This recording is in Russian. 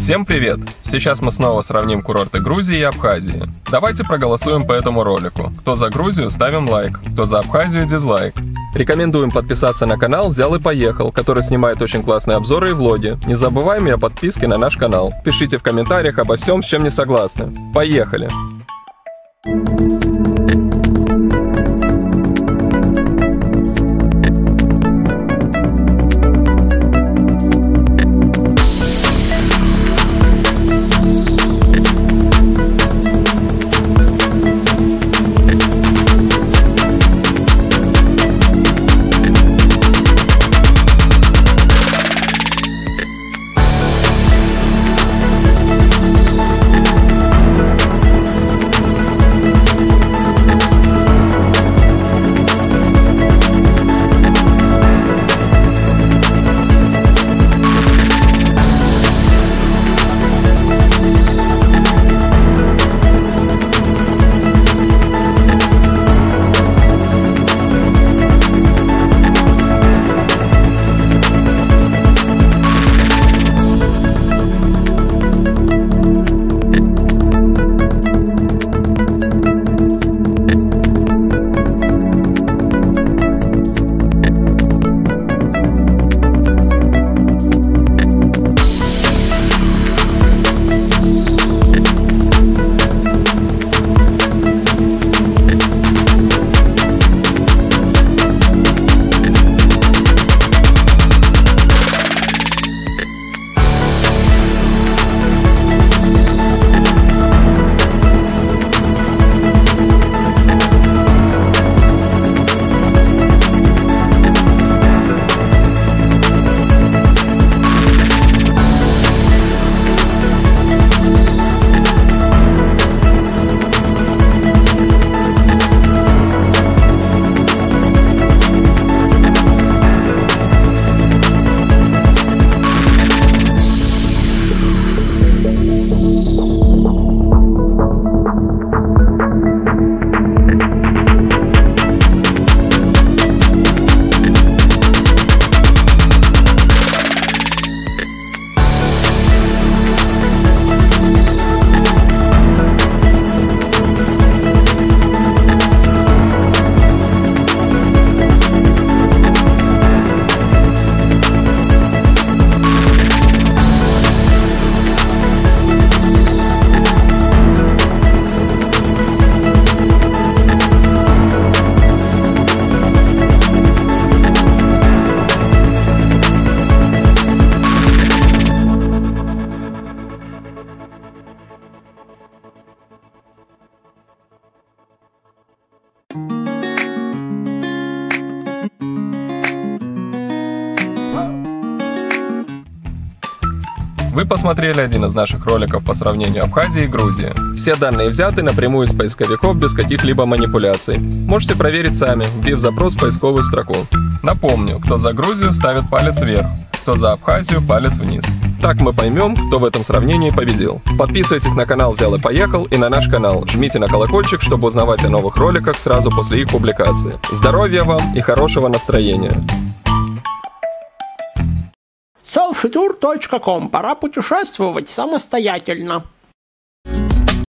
Всем привет! Сейчас мы снова сравним курорты Грузии и Абхазии. Давайте проголосуем по этому ролику. Кто за Грузию, ставим лайк, кто за Абхазию, дизлайк. Рекомендуем подписаться на канал «Взял и поехал», который снимает очень классные обзоры и влоги. Не забываем и о подписке на наш канал. Пишите в комментариях обо всем, с чем не согласны. Поехали! Вы посмотрели один из наших роликов по сравнению Абхазии и Грузии. Все данные взяты напрямую из поисковиков без каких-либо манипуляций. Можете проверить сами, вбив запрос в поисковую строку. Напомню, кто за Грузию ставит палец вверх, кто за Абхазию палец вниз. Так мы поймем, кто в этом сравнении победил. Подписывайтесь на канал «Взял и поехал» и на наш канал. Жмите на колокольчик, чтобы узнавать о новых роликах сразу после их публикации. Здоровья вам и хорошего настроения! selfitour.com. Пора путешествовать самостоятельно.